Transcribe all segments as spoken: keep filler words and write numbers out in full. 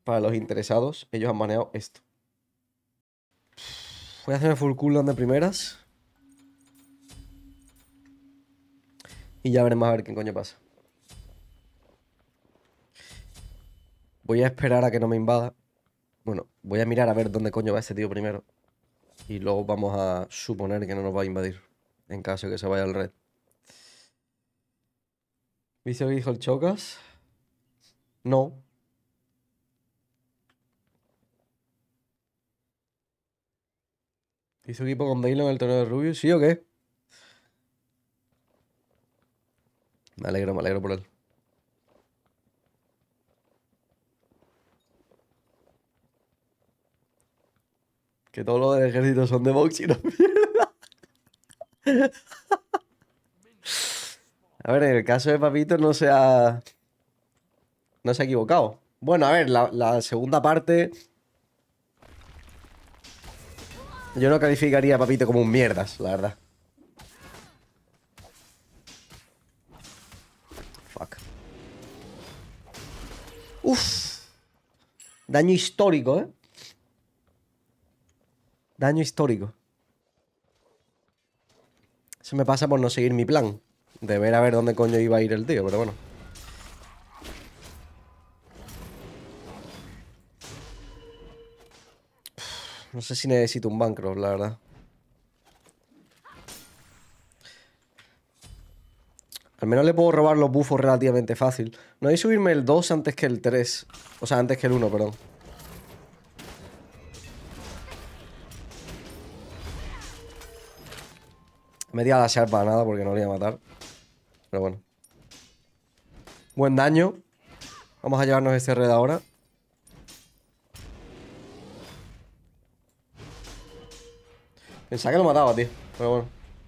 para los interesados, ellos han baneado esto. Voy a hacerme full cooldown de primeras. Y ya veremos a ver qué coño pasa. Voy a esperar a que no me invada. Bueno, voy a mirar a ver dónde coño va este tío primero. Y luego vamos a suponer que no nos va a invadir. En caso de que se vaya al red. ¿Viste lo que dijo el Chocas? No. ¿Hizo equipo con Daylo en el torneo de Rubius? ¿Sí o qué? Me alegro, me alegro por él. Que todos los del ejército son de Vox y no mierda. A ver, en el caso de Papito no se ha... No se ha equivocado. Bueno, a ver, la, la segunda parte... Yo no calificaría a Papito como un mierdas, la verdad. Fuck. Uf. Daño histórico, ¿eh? Daño histórico. Eso me pasa por no seguir mi plan. De ver a ver dónde coño iba a ir el tío, pero bueno. No sé si necesito un Bancroft, la verdad. Al menos le puedo robar los buffos relativamente fácil. No hay que subirme el dos antes que el tres. O sea, antes que el uno, perdón. Me he tirado la Sharp para nada porque no le iba a matar. Pero bueno. Buen daño. Vamos a llevarnos ese red ahora. Pensaba que lo mataba, tío. Pero bueno.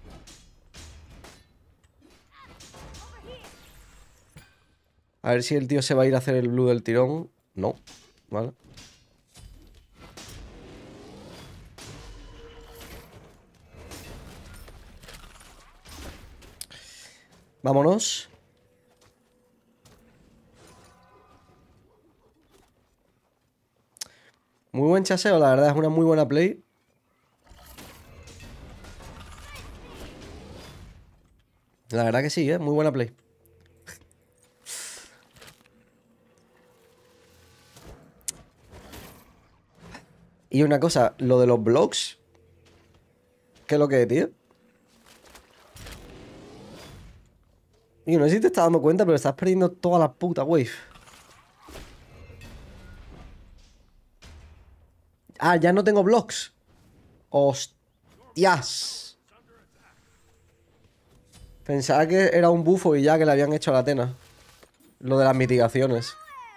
A ver si el tío se va a ir a hacer el blue del tirón. No. Vale. Vámonos. Muy buen chaseo, la verdad. Es una muy buena play. La verdad que sí, ¿eh? Muy buena play. Y una cosa, lo de los blocks. ¿Qué es lo que es, tío? Y no sé si te estás dando cuenta, pero estás perdiendo toda la puta wave. Ah, ya no tengo blocks. Hostias. Pensaba que era un bufo y ya que le habían hecho a la Atena. Lo de las mitigaciones.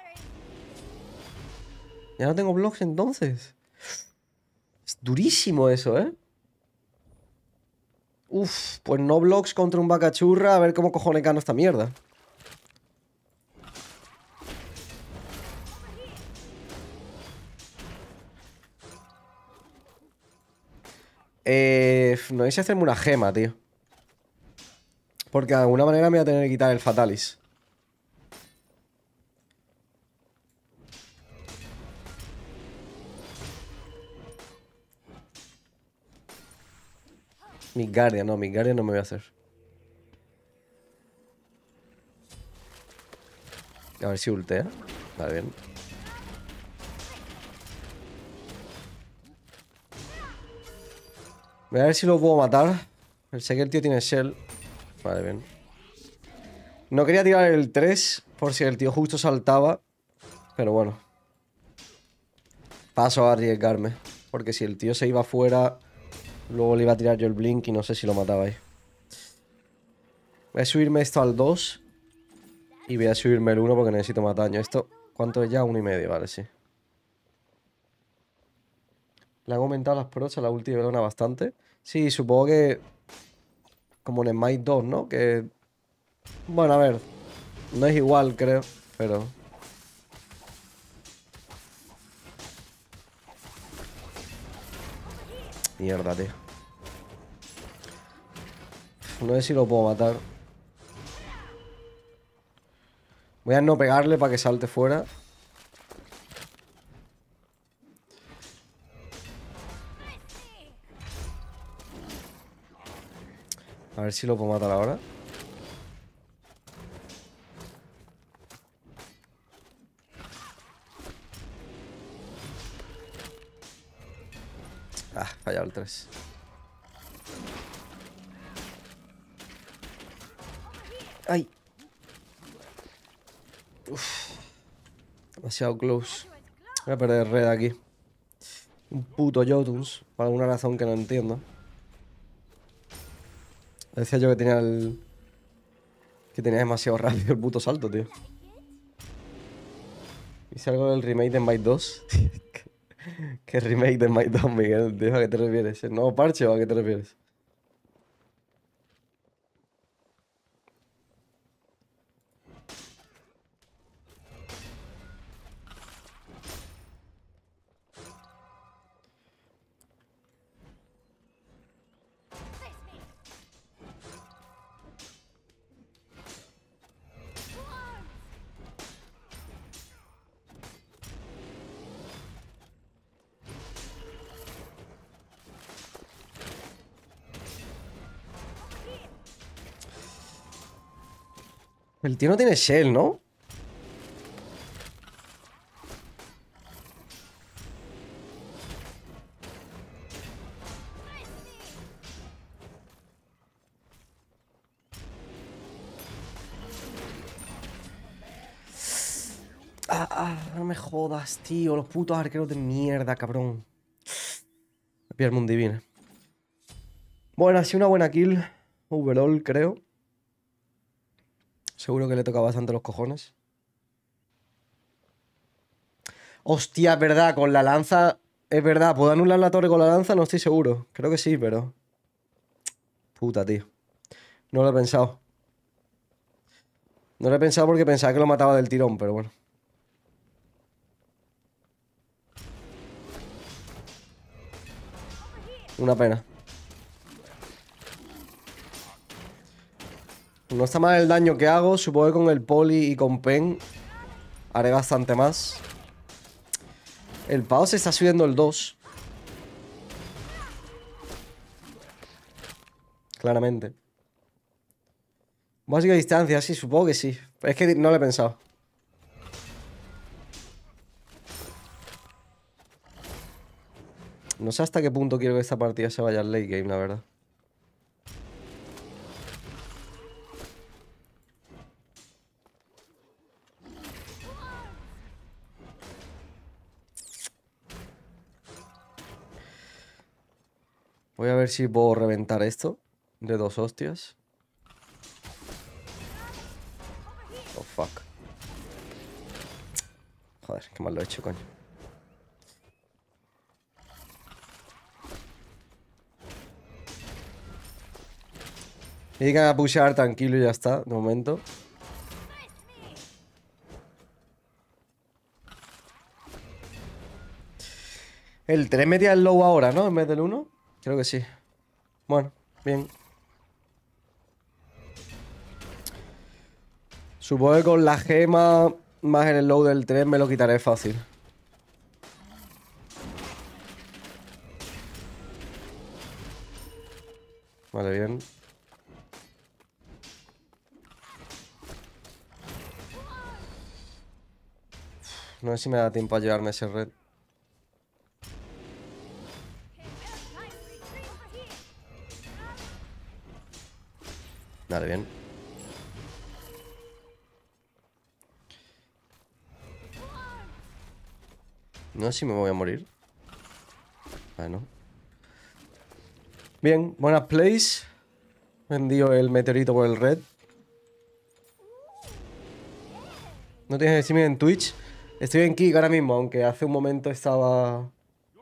Ya no tengo blocks entonces. Es durísimo eso, ¿eh? Uf, pues no blocks contra un vacachurra. A ver cómo cojones gano esta mierda. Eh, no hice hacerme una gema, tío. Porque de alguna manera me voy a tener que quitar el Fatalis. Midgardia, no, Midgardia no me voy a hacer. A ver si ultea. Vale, bien. Voy a ver si lo puedo matar. Sé que el tío tiene Shell. Vale, bien. No quería tirar el tres por si el tío justo saltaba. Pero bueno. Paso a arriesgarme. Porque si el tío se iba fuera, luego le iba a tirar yo el blink y no sé si lo mataba ahí. Voy a subirme esto al dos. Y voy a subirme el uno porque necesito más daño. Esto, ¿cuánto es ya? uno y medio, vale, sí. Le han aumentado las pros a la ulti de Belona bastante. Sí, supongo que... Como en Smite dos, ¿no? Que... Bueno, a ver. No es igual, creo. Pero... Mierda, tío. No sé si lo puedo matar. Voy a no pegarle para que salte fuera. A ver si lo puedo matar ahora. Ah, fallado el tres. ¡Ay! Uf. Demasiado close. Voy a perder red aquí. Un puto Jotuns. Por alguna razón que no entiendo. Decía yo que tenía el... Que tenía demasiado rápido el puto salto, tío. ¿Hice algo del remake de Might dos? ¿Qué remake de Might dos, Miguel? Tío, ¿a qué te refieres? ¿El nuevo parche o a qué te refieres? El tío no tiene shell, ¿no? Ah, ah, no me jodas, tío. Los putos arqueros de mierda, cabrón. Me pierde un divine. Bueno, ha sido una buena kill. Overall, creo. Seguro que le toca bastante los cojones. Hostia, es verdad, con la lanza... Es verdad, ¿puedo anular la torre con la lanza? No estoy seguro. Creo que sí, pero... Puta, tío. No lo he pensado. No lo he pensado porque pensaba que lo mataba del tirón, pero bueno. Una pena. No está mal el daño que hago. Supongo que con el poli y con pen haré bastante más. El pavo se está subiendo el dos. Claramente. Básica distancia, sí, supongo que sí. Es que no lo he pensado. No sé hasta qué punto quiero que esta partida se vaya al late game, la verdad. Voy a ver si puedo reventar esto de dos hostias. Oh, fuck. Joder, qué mal lo he hecho, coño. Y que a pushear tranquilo y ya está, de momento. El tres metía el low ahora, ¿no? En vez del uno. Creo que sí. Bueno, bien. Supongo que con la gema más en el low del tres me lo quitaré fácil. Vale, bien. No sé si me da tiempo a llevarme ese red. Vale, bien. No sé si me voy a morir. Bueno. Bien, buenas plays. Vendido el meteorito por el red. ¿No tienes streaming en Twitch? Estoy en Kick ahora mismo, aunque hace un momento estaba...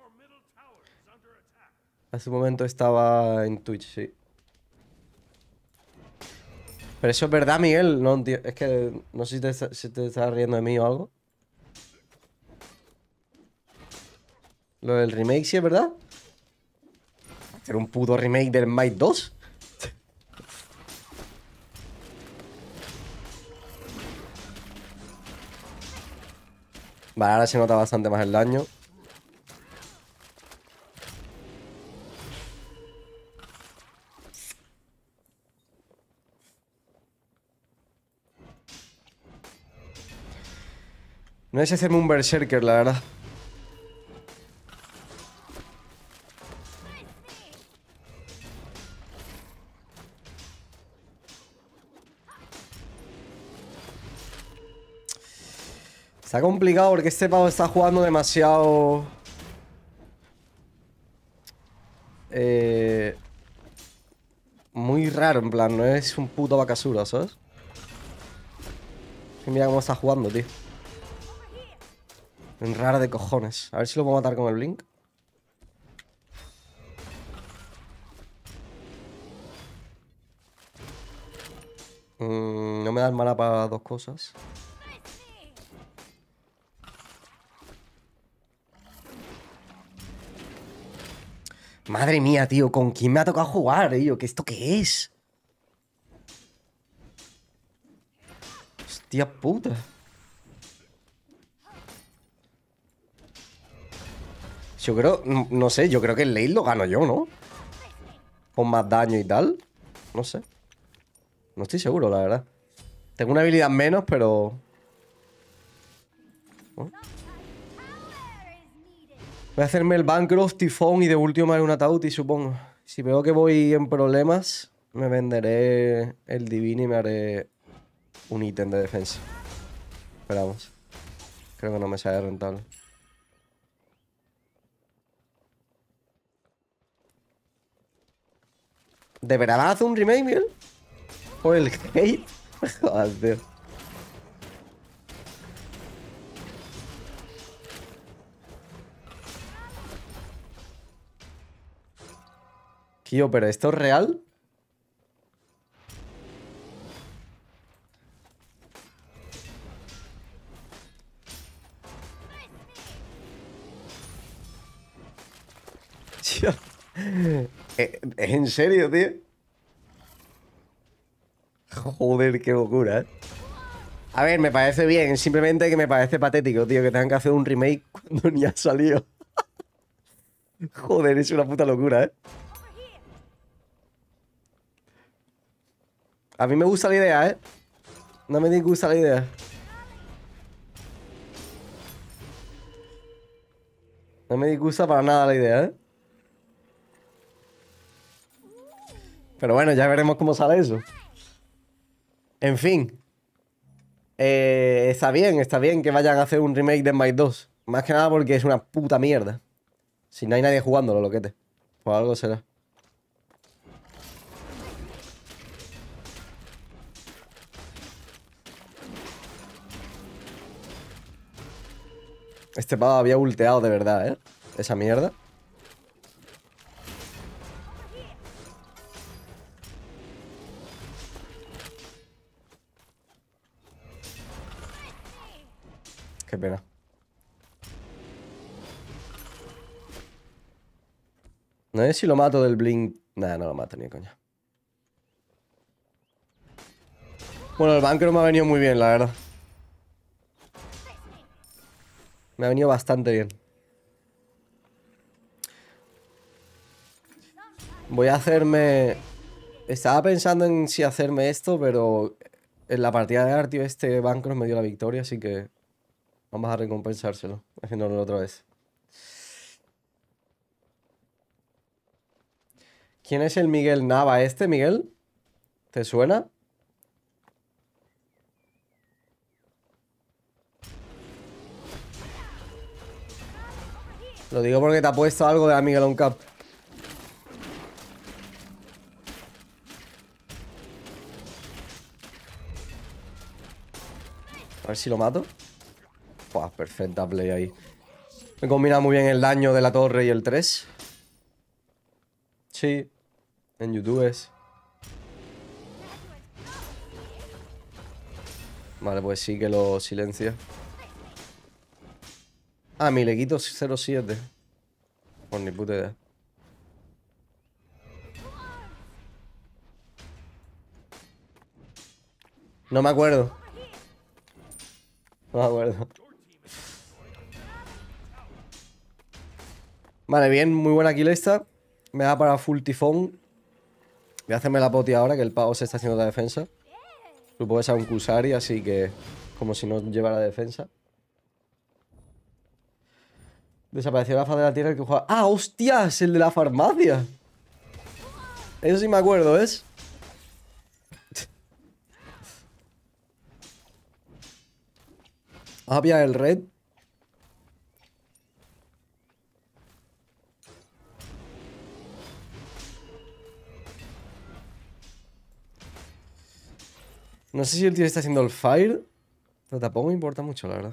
Hace un momento estaba en Twitch, sí. Pero eso es verdad, Miguel. No, tío, es que no sé si te, si te estás riendo de mí o algo. Lo del remake sí es verdad. ¿Hacer un puto remake del Might dos? Vale, ahora se nota bastante más el daño. No es hacerme un berserker, la verdad. Está complicado porque este pavo está jugando demasiado... Eh... Muy raro, en plan, no es un puto Bakasura, ¿sabes? Mira cómo está jugando, tío. Un raro de cojones. A ver si lo puedo matar con el Blink. Mm, no me dan mana para dos cosas. Madre mía, tío, ¿con quién me ha tocado jugar, tío? ¿Qué esto qué es? Hostia puta. Yo creo, no, no sé, yo creo que el late lo gano yo, ¿no? Con más daño y tal. No sé. No estoy seguro, la verdad. Tengo una habilidad menos, pero... ¿no? Voy a hacerme el Bancroft, Tifón y de último haré un Atauti, supongo. Si veo que voy en problemas, me venderé el Divine y me haré un ítem de defensa. Esperamos. Creo que no me sale rentable. ¿De verdad hace un remake, Miguel? ¿Por el hate? Joder, tío. Tío, ¿pero esto es real? Tío. ¿Es en serio, tío? Joder, qué locura, ¿eh? A ver, me parece bien. Simplemente que me parece patético, tío, que tengan que hacer un remake cuando ni ha salido. Joder, es una puta locura, ¿eh? A mí me gusta la idea, ¿eh? No me disgusta la idea. No me disgusta para nada la idea, ¿eh? Pero bueno, ya veremos cómo sale eso. En fin. Eh, está bien, está bien que vayan a hacer un remake de Smite dos. Más que nada porque es una puta mierda. Si no hay nadie jugándolo, loquete. Pues algo será. Este pavo había ulteado de verdad, ¿eh? Esa mierda. Qué pena. No sé si lo mato del Blink. Nah, no lo mato ni de coña. Bueno, el Bancroft me ha venido muy bien, la verdad. Me ha venido bastante bien. Voy a hacerme... Estaba pensando en si hacerme esto, pero en la partida de Artio este Bancroft me dio la victoria, así que vamos a recompensárselo, haciéndolo otra vez. ¿Quién es el Miguel Nava este, Miguel? ¿Te suena? Lo digo porque te ha puesto algo de la Miguel on Cup. A ver si lo mato. Buah, perfecta play ahí. Me combina muy bien el daño de la torre y el tres. Sí. En YouTube es. Vale, pues sí que lo silencia. Ah, mi le quito cero siete. Por ni puta idea. No me acuerdo. No me acuerdo. Vale, bien, muy buena kill esta. Me da para full tifón. Voy a hacerme la poti ahora, que el pavo se está haciendo la defensa. Supongo que es un Kusari, así que como si no llevara defensa. Desapareció la faz de la tierra el que jugaba. ¡Ah, hostias! El de la farmacia. Eso sí me acuerdo, ¿ves? Vamos a pillar el red. No sé si el tío está haciendo el fire, pero tampoco me importa mucho, la verdad.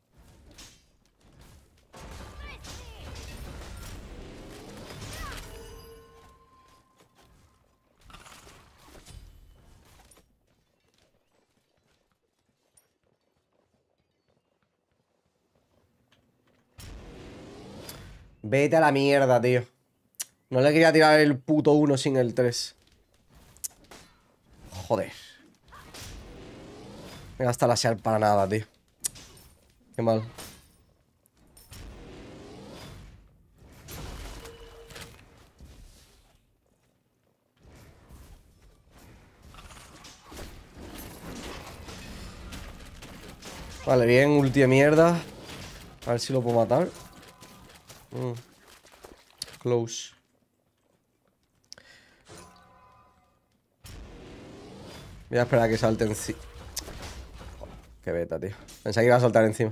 Vete a la mierda, tío. No le quería tirar el puto uno sin el tres. Joder. Me gasta la shard para nada, tío. Qué mal. Vale, bien, ulti de mierda. A ver si lo puedo matar. Mm. Close. Voy a esperar a que salte encima. Qué beta, tío. Pensé que iba a saltar encima.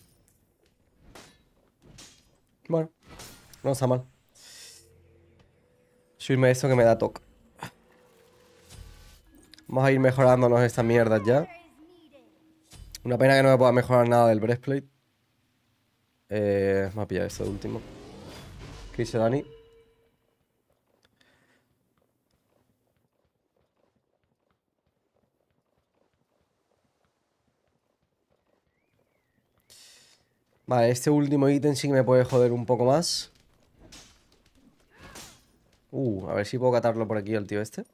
Bueno, no está mal. Subirme esto que me da toque. Vamos a ir mejorándonos estas mierdas ya. Una pena que no me pueda mejorar nada del breastplate. Eh, vamos a pillar esto de último. ¿Qué dice Dani? Vale, este último ítem sí que me puede joder un poco más. Uh, a ver si puedo catarlo por aquí al tío este.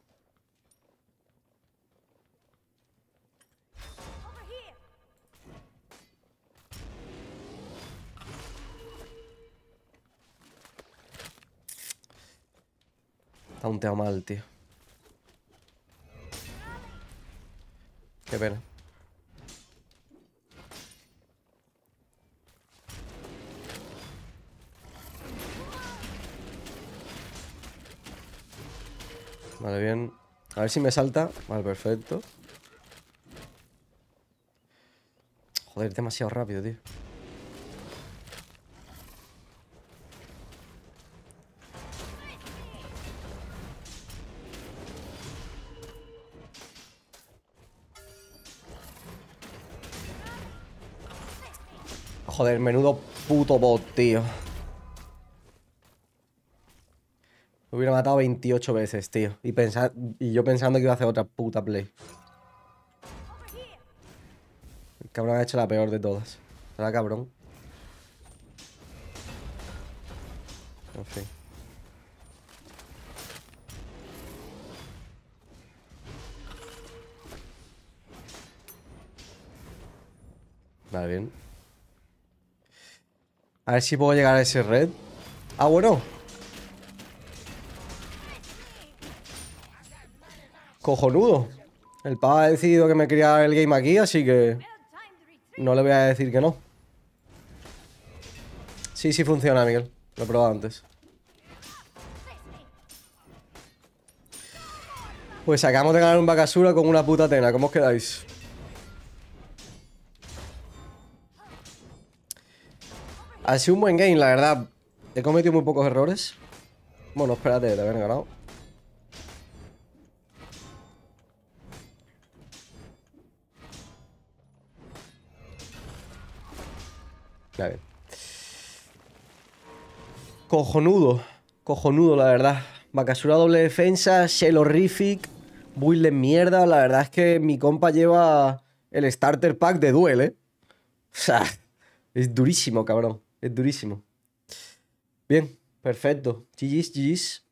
Está un teo mal, tío. Qué pena. Vale, bien. A ver si me salta. Vale, perfecto. Joder, demasiado rápido, tío. Joder, menudo puto bot, tío. Me hubiera matado veintiocho veces, tío. Y, pensar, y yo pensando que iba a hacer otra puta play. El cabrón ha hecho la peor de todas. ¿Será cabrón? En fin. Vale, bien. A ver si puedo llegar a ese red. Ah, bueno. Cojonudo. El pavo ha decidido que me quería el game aquí, así que no le voy a decir que no. Sí, sí funciona, Miguel. Lo he probado antes. Pues acabamos de ganar un Bakasura con una puta Atena. ¿Cómo os quedáis? Ha sido un buen game, la verdad. He cometido muy pocos errores. Bueno, espérate de haber ganado. Vale. Cojonudo. Cojonudo, la verdad. Bakasura doble defensa, Shell horrific, build de mierda. La verdad es que mi compa lleva el starter pack de duel, ¿eh? O sea, es durísimo, cabrón. Es durísimo. Bien, perfecto. G G's, G G's.